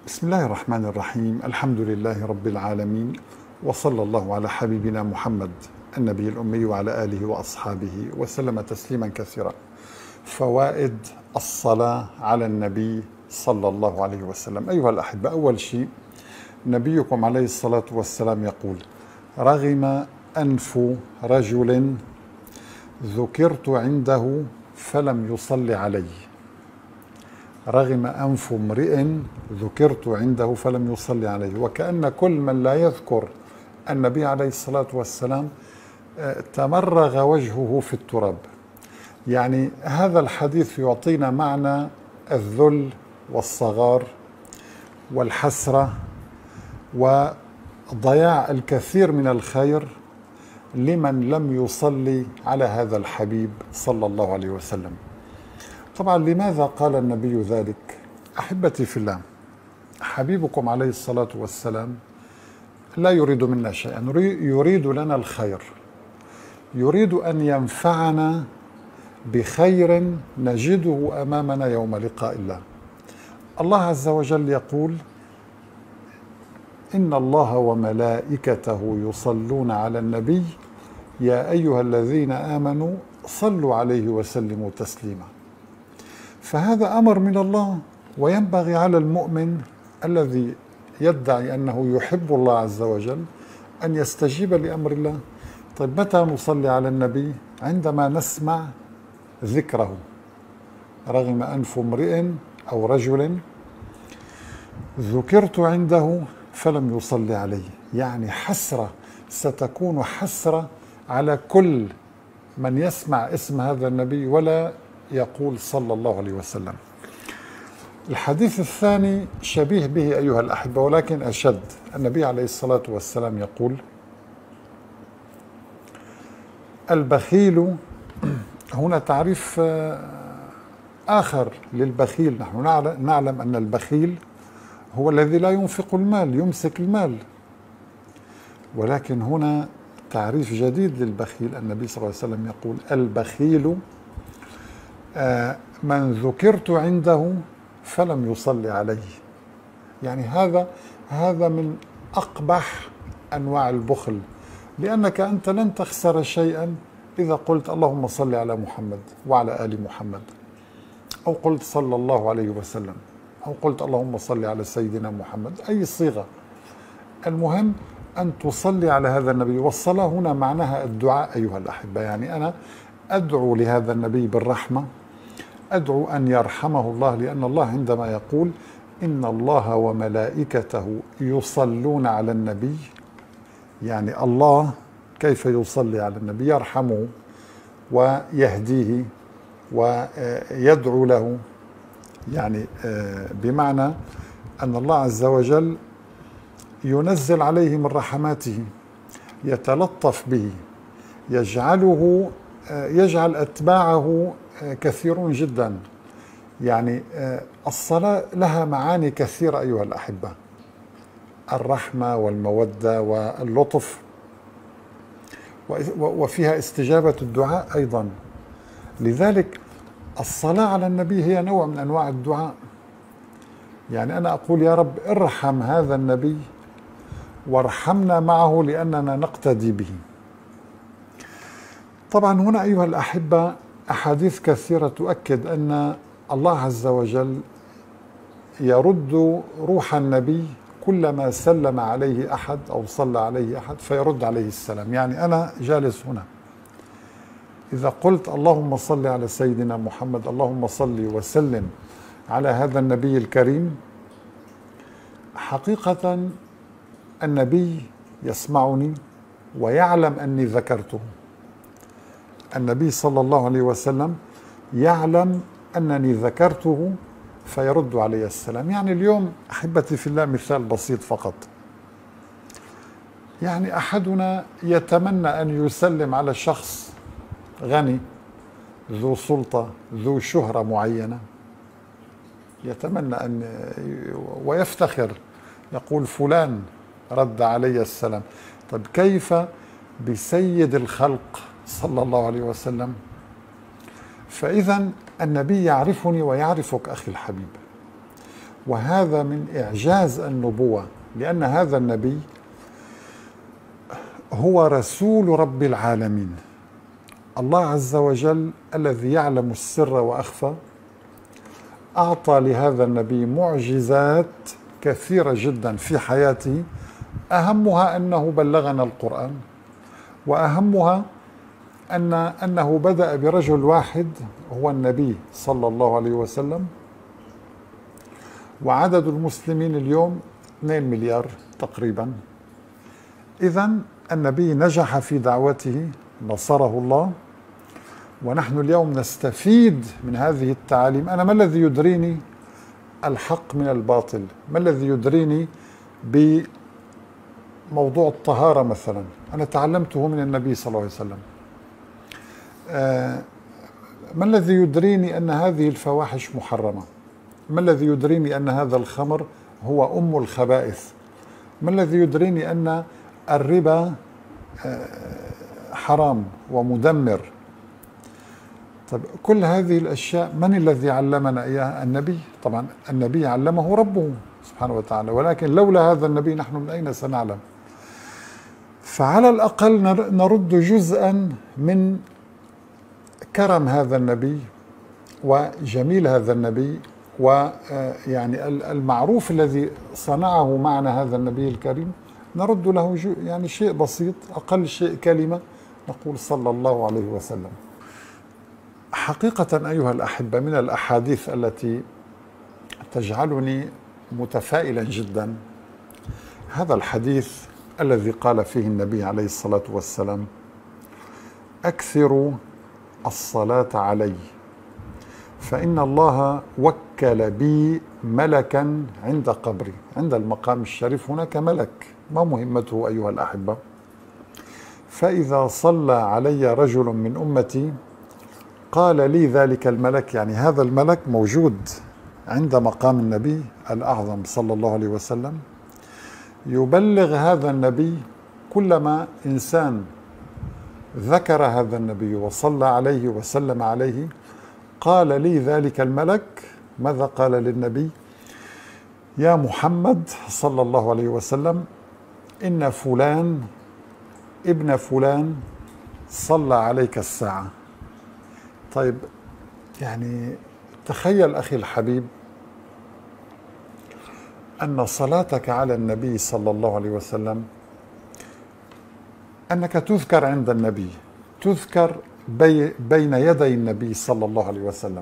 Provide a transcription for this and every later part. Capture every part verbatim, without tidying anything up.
بسم الله الرحمن الرحيم. الحمد لله رب العالمين، وصلى الله على حبيبنا محمد النبي الأمي وعلى آله وأصحابه وسلم تسليما كثيرا. فوائد الصلاة على النبي صلى الله عليه وسلم. أيها الأحبة، أول شيء نبيكم عليه الصلاة والسلام يقول: رغم أنف رجل ذكرت عنده فلم يصلي علي. رغم أنف امرئ ذكرت عنده فلم يصلي عليه. وكأن كل من لا يذكر النبي عليه الصلاة والسلام تمرغ وجهه في التراب. يعني هذا الحديث يعطينا معنى الذل والصغار والحسرة وضياع الكثير من الخير لمن لم يصلي على هذا الحبيب صلى الله عليه وسلم. طبعا لماذا قال النبي ذلك؟ أحبتي في الله، حبيبكم عليه الصلاة والسلام لا يريد منا شيئا، يريد لنا الخير، يريد أن ينفعنا بخير نجده أمامنا يوم لقاء الله. الله عز وجل يقول: إن الله وملائكته يصلون على النبي يا أيها الذين آمنوا صلوا عليه وسلموا تسليما. فهذا أمر من الله، وينبغي على المؤمن الذي يدعي أنه يحب الله عز وجل أن يستجيب لأمر الله. طيب، متى نصلي على النبي؟ عندما نسمع ذكره. رغم أنف امرئ أو رجل ذكرت عنده فلم يصلي عليه، يعني حسرة، ستكون حسرة على كل من يسمع اسم هذا النبي ولا يقول صلى الله عليه وسلم. الحديث الثاني شبيه به أيها الأحبة ولكن أشد. النبي عليه الصلاة والسلام يقول: البخيل، هنا تعريف آخر للبخيل. نحن نعلم أن البخيل هو الذي لا ينفق المال، يمسك المال، ولكن هنا تعريف جديد للبخيل. النبي صلى الله عليه وسلم يقول: البخيل من ذكرت عنده فلم يصلي عليه. يعني هذا هذا من أقبح أنواع البخل، لأنك أنت لن تخسر شيئا إذا قلت اللهم صل على محمد وعلى آل محمد، أو قلت صلى الله عليه وسلم، أو قلت اللهم صل على سيدنا محمد، أي صيغة. المهم أن تصلي على هذا النبي. والصلاة هنا معناها الدعاء أيها الأحبة. يعني أنا أدعو لهذا النبي بالرحمة، أدعو أن يرحمه الله، لأن الله عندما يقول إن الله وملائكته يصلون على النبي، يعني الله كيف يصلي على النبي؟ يرحمه ويهديه ويدعو له. يعني بمعنى أن الله عز وجل ينزل عليه من رحماته، يتلطف به، يجعله يجعل أتباعه كثيرون جدا. يعني الصلاة لها معاني كثيرة أيها الأحبة: الرحمة والمودة واللطف، وفيها استجابة الدعاء أيضا. لذلك الصلاة على النبي هي نوع من أنواع الدعاء. يعني أنا أقول: يا رب ارحم هذا النبي وارحمنا معه لأننا نقتدي به. طبعا هنا أيها الأحبة أحاديث كثيرة تؤكد أن الله عز وجل يرد روح النبي كلما سلم عليه أحد أو صلى عليه أحد فيرد عليه السلام. يعني أنا جالس هنا، إذا قلت اللهم صل على سيدنا محمد، اللهم صل وسلم على هذا النبي الكريم، حقيقة النبي يسمعني ويعلم أني ذكرته. النبي صلى الله عليه وسلم يعلم أنني ذكرته فيرد علي السلام. يعني اليوم أحبتي في الله مثال بسيط فقط. يعني أحدنا يتمنى أن يسلم على شخص غني ذو سلطة ذو شهرة معينة، يتمنى أن ويفتخر، يقول فلان رد علي السلام. طيب كيف بسيد الخلق صلى الله عليه وسلم؟ فإذا النبي يعرفني ويعرفك أخي الحبيب، وهذا من إعجاز النبوة، لأن هذا النبي هو رسول رب العالمين. الله عز وجل الذي يعلم السر وأخفى أعطى لهذا النبي معجزات كثيرة جدا في حياته، أهمها أنه بلغنا القرآن، وأهمها أن أنه بدأ برجل واحد هو النبي صلى الله عليه وسلم، وعدد المسلمين اليوم اثنين مليار تقريبا. إذن النبي نجح في دعوته، نصره الله، ونحن اليوم نستفيد من هذه التعاليم. أنا ما الذي يدريني الحق من الباطل؟ ما الذي يدريني بموضوع الطهارة مثلا؟ أنا تعلمته من النبي صلى الله عليه وسلم. آه ما الذي يدريني أن هذه الفواحش محرمة؟ ما الذي يدريني أن هذا الخمر هو أم الخبائث؟ ما الذي يدريني أن الربا آه حرام ومدمر؟ طب كل هذه الأشياء من الذي علمنا إياها؟ النبي. طبعا النبي علمه ربه سبحانه وتعالى، ولكن لولا هذا النبي نحن من أين سنعلم؟ فعلى الأقل نرد جزءا من كرم هذا النبي وجميل هذا النبي، ويعني المعروف الذي صنعه معنا هذا النبي الكريم، نرد له يعني شيء بسيط، أقل شيء كلمة، نقول صلى الله عليه وسلم. حقيقة أيها الأحبة، من الأحاديث التي تجعلني متفائلا جدا هذا الحديث الذي قال فيه النبي عليه الصلاة والسلام: أكثروا الصلاة علي فإن الله وكل بي ملكا عند قبري. عند المقام الشريف هناك ملك، ما مهمته أيها الأحبة؟ فإذا صلى علي رجل من أمتي قال لي ذلك الملك، يعني هذا الملك موجود عند مقام النبي الأعظم صلى الله عليه وسلم، يبلغ هذا النبي كلما إنسان ذكر هذا النبي وصلى عليه وسلم عليه، قال لي ذلك الملك ماذا قال للنبي؟ يا محمد صلى الله عليه وسلم، إن فلان ابن فلان صلى عليك الساعة. طيب يعني تخيل أخي الحبيب أن صلاتك على النبي صلى الله عليه وسلم، أنك تذكر عند النبي، تذكر بي بين يدي النبي صلى الله عليه وسلم.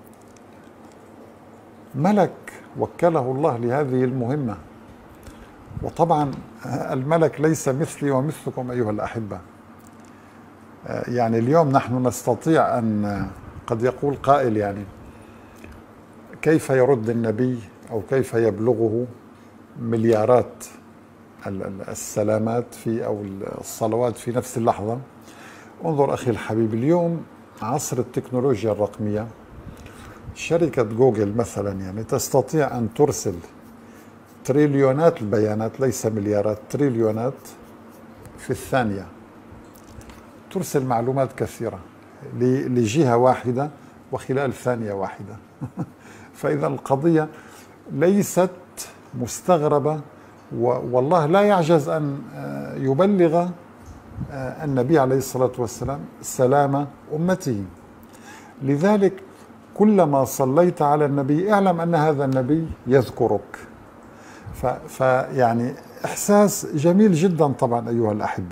ملك وكله الله لهذه المهمة. وطبعا الملك ليس مثلي ومثلكم أيها الأحبة. يعني اليوم نحن نستطيع أن قد يقول قائل يعني كيف يرد النبي أو كيف يبلغه مليارات السلامات في أو الصلوات في نفس اللحظة. انظر أخي الحبيب، اليوم عصر التكنولوجيا الرقمية، شركة جوجل مثلا يعني تستطيع أن ترسل تريليونات البيانات، ليس مليارات، تريليونات في الثانية، ترسل معلومات كثيرة لجهة واحدة وخلال ثانية واحدة. فإذا القضية ليست مستغربة، والله لا يعجز أن يبلغ النبي عليه الصلاة والسلام سلام أمته. لذلك كلما صليت على النبي اعلم أن هذا النبي يذكرك. فيعني إحساس جميل جدا طبعا أيها الأحبة.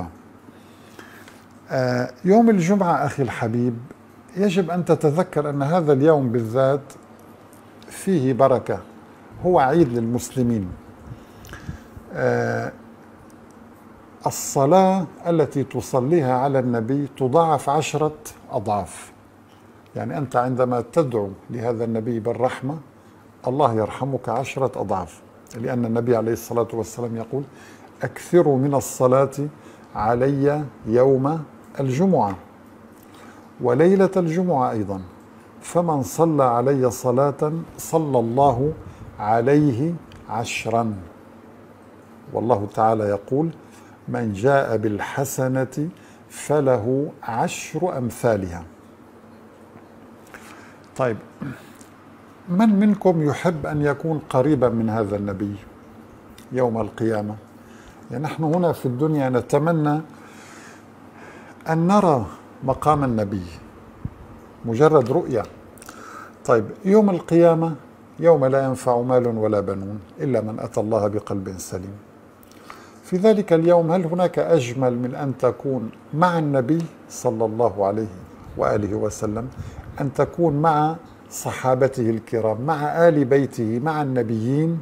يوم الجمعة أخي الحبيب يجب أن تتذكر أن هذا اليوم بالذات فيه بركة، هو عيد للمسلمين. الصلاة التي تصليها على النبي تضاعف عشرة أضعاف. يعني أنت عندما تدعو لهذا النبي بالرحمة الله يرحمك عشرة أضعاف، لأن النبي عليه الصلاة والسلام يقول: أكثروا من الصلاة علي يوم الجمعة وليلة الجمعة أيضا، فمن صلى علي صلاة صلى الله عليه عشرا. والله تعالى يقول: من جاء بالحسنة فله عشر أمثالها. طيب من منكم يحب أن يكون قريبا من هذا النبي يوم القيامة؟ يعني نحن هنا في الدنيا نتمنى أن نرى مقام النبي، مجرد رؤية. طيب يوم القيامة يوم لا ينفع مال ولا بنون إلا من أتى الله بقلب سليم. في ذلك اليوم هل هناك أجمل من أن تكون مع النبي صلى الله عليه وآله وسلم، أن تكون مع صحابته الكرام، مع آل بيته، مع النبيين؟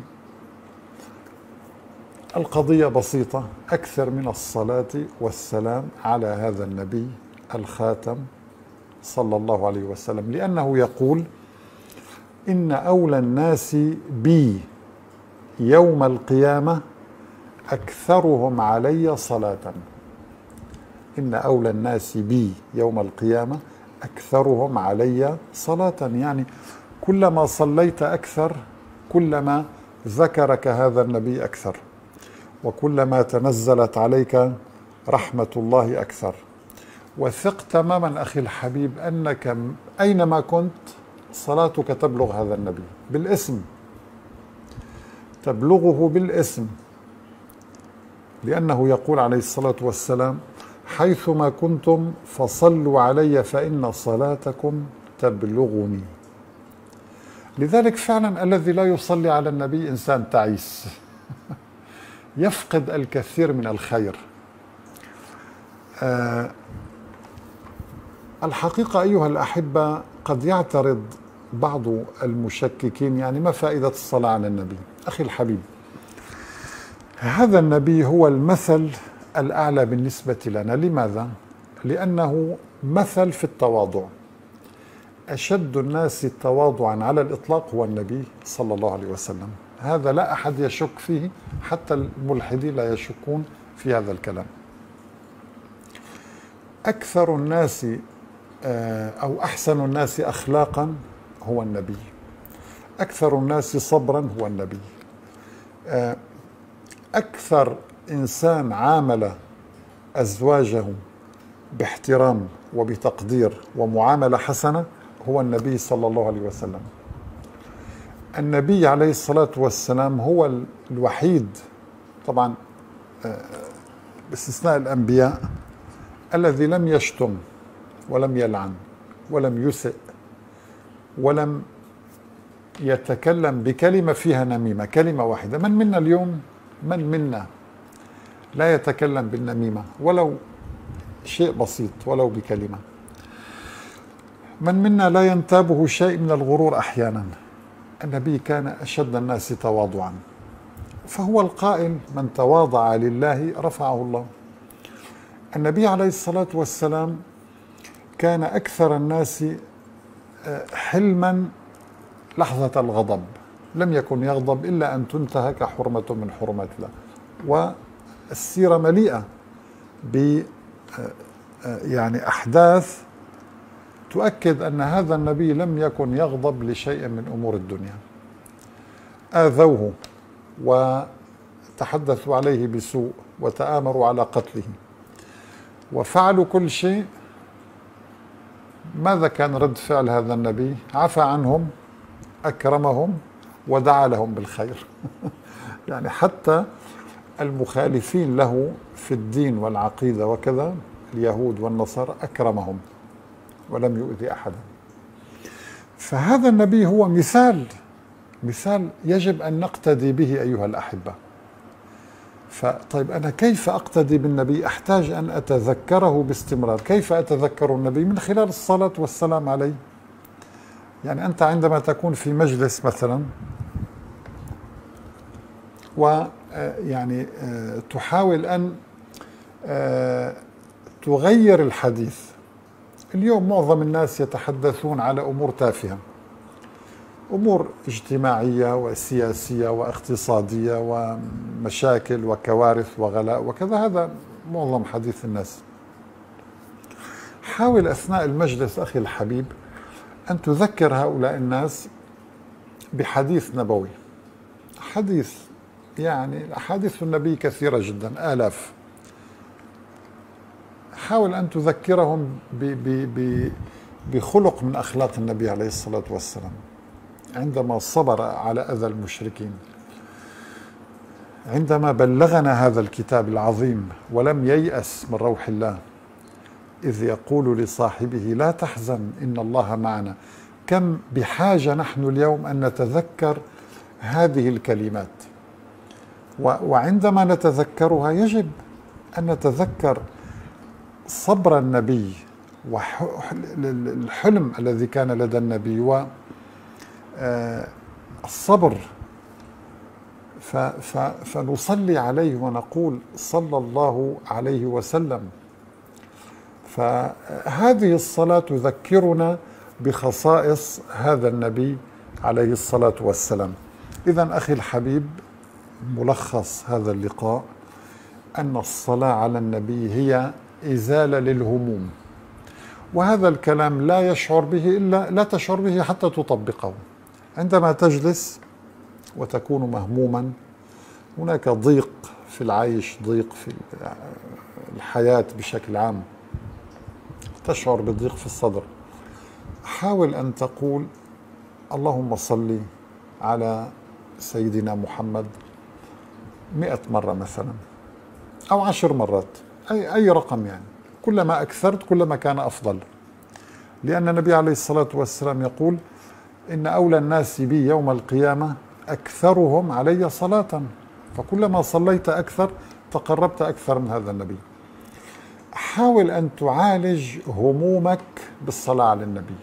القضية بسيطة، أكثر من الصلاة والسلام على هذا النبي الخاتم صلى الله عليه وسلم، لأنه يقول: إن أولى الناس بي يوم القيامة أكثرهم علي صلاة. إن أولى الناس بي يوم القيامة أكثرهم علي صلاة، يعني كلما صليت أكثر كلما ذكرك هذا النبي أكثر، وكلما تنزلت عليك رحمة الله أكثر. وثق تماما أخي الحبيب أنك أينما كنت صلاتك تبلغ هذا النبي بالاسم، تبلغه بالاسم، لأنه يقول عليه الصلاة والسلام: حيثما كنتم فصلوا علي فإن صلاتكم تبلغني. لذلك فعلا الذي لا يصلي على النبي إنسان تعيس يفقد الكثير من الخير. أه الحقيقة أيها الأحبة، قد يعترض بعض المشككين: يعني ما فائدة الصلاة على النبي؟ أخي الحبيب، هذا النبي هو المثل الأعلى بالنسبة لنا. لماذا؟ لأنه مثل في التواضع. أشد الناس تواضعا على الإطلاق هو النبي صلى الله عليه وسلم، هذا لا أحد يشك فيه، حتى الملحدين لا يشكون في هذا الكلام. أكثر الناس أو أحسن الناس أخلاقا هو النبي، أكثر الناس صبرا هو النبي، أكثر إنسان عامل أزواجه باحترام وبتقدير ومعاملة حسنة هو النبي صلى الله عليه وسلم. النبي عليه الصلاة والسلام هو الوحيد طبعا باستثناء الأنبياء الذي لم يشتم ولم يلعن ولم يسئ ولم يتكلم بكلمة فيها نميمة، كلمة واحدة. من منا اليوم، من منا لا يتكلم بالنميمة ولو شيء بسيط، ولو بكلمة؟ من منا لا ينتابه شيء من الغرور أحيانا؟ النبي كان أشد الناس تواضعا، فهو القائل: من تواضع لله رفعه الله. النبي عليه الصلاة والسلام كان أكثر الناس حلما لحظة الغضب، لم يكن يغضب إلا أن تنتهك حرمة من حرمات الله. والسيرة مليئة ب يعني أحداث تؤكد أن هذا النبي لم يكن يغضب لشيء من أمور الدنيا. آذوه وتحدثوا عليه بسوء وتآمروا على قتله وفعلوا كل شيء، ماذا كان رد فعل هذا النبي؟ عفى عنهم، أكرمهم، ودعا لهم بالخير يعني حتى المخالفين له في الدين والعقيدة وكذا، اليهود والنصارى، أكرمهم ولم يؤذي أحدا. فهذا النبي هو مثال مثال يجب أن نقتدي به أيها الأحبة. فطيب أنا كيف أقتدي بالنبي؟ أحتاج أن أتذكره باستمرار. كيف أتذكر النبي؟ من خلال الصلاة والسلام عليه. يعني أنت عندما تكون في مجلس مثلا ويعني تحاول أن تغير الحديث. اليوم معظم الناس يتحدثون على أمور تافهة، أمور اجتماعية وسياسية واقتصادية ومشاكل وكوارث وغلاء وكذا، هذا معظم حديث الناس. حاول أثناء المجلس أخي الحبيب أن تذكر هؤلاء الناس بحديث نبوي، حديث، يعني أحاديث النبي كثيرة جدا، آلاف. حاول أن تذكرهم ب ب ب بخلق من أخلاق النبي عليه الصلاة والسلام. عندما صبر على أذى المشركين، عندما بلغنا هذا الكتاب العظيم ولم ييأس من روح الله، إذ يقول لصاحبه لا تحزن إن الله معنا. كم بحاجة نحن اليوم أن نتذكر هذه الكلمات، وعندما نتذكرها يجب أن نتذكر صبر النبي والحلم الذي كان لدى النبي والصبر، فنصلي عليه ونقول صلى الله عليه وسلم. فهذه الصلاة تذكرنا بخصائص هذا النبي عليه الصلاة والسلام. إذن أخي الحبيب، ملخص هذا اللقاء أن الصلاة على النبي هي إزالة للهموم، وهذا الكلام لا يشعر به إلا لا تشعر به حتى تطبقه. عندما تجلس وتكون مهموما، هناك ضيق في العيش، ضيق في الحياة بشكل عام، تشعر بضيق في الصدر، حاول أن تقول اللهم صل على سيدنا محمد مئة مرة مثلا، أو عشر مرات، أي, أي رقم يعني. كلما أكثرت كلما كان أفضل، لأن النبي عليه الصلاة والسلام يقول إن أولى الناس بي يوم القيامة أكثرهم علي صلاة، فكلما صليت أكثر تقربت أكثر من هذا النبي. حاول أن تعالج همومك بالصلاة على النبي.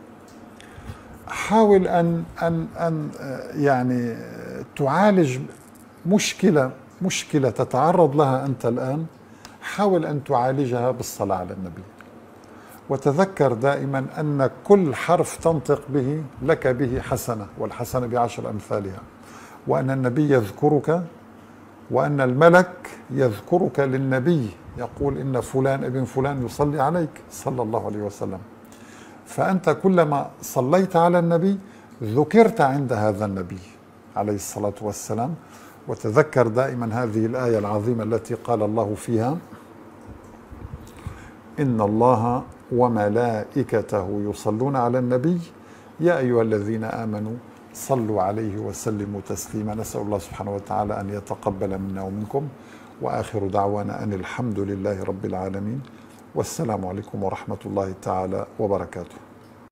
حاول أن أن أن يعني تعالج مشكلة مشكلة تتعرض لها أنت الآن، حاول أن تعالجها بالصلاة على النبي. وتذكر دائما أن كل حرف تنطق به لك به حسنة، والحسنة بعشر أمثالها، وأن النبي يذكرك، وأن الملك يذكرك للنبي، يقول إن فلان ابن فلان يصلي عليك صلى الله عليه وسلم. فأنت كلما صليت على النبي ذكرت عند هذا النبي عليه الصلاة والسلام. وتذكر دائما هذه الآية العظيمة التي قال الله فيها إن الله وملائكته يصلون على النبي يا أيها الذين آمنوا صلوا عليه وسلموا تسليما. نسأل الله سبحانه وتعالى أن يتقبل منا ومنكم، وآخر دعوانا أن الحمد لله رب العالمين، والسلام عليكم ورحمة الله تعالى وبركاته.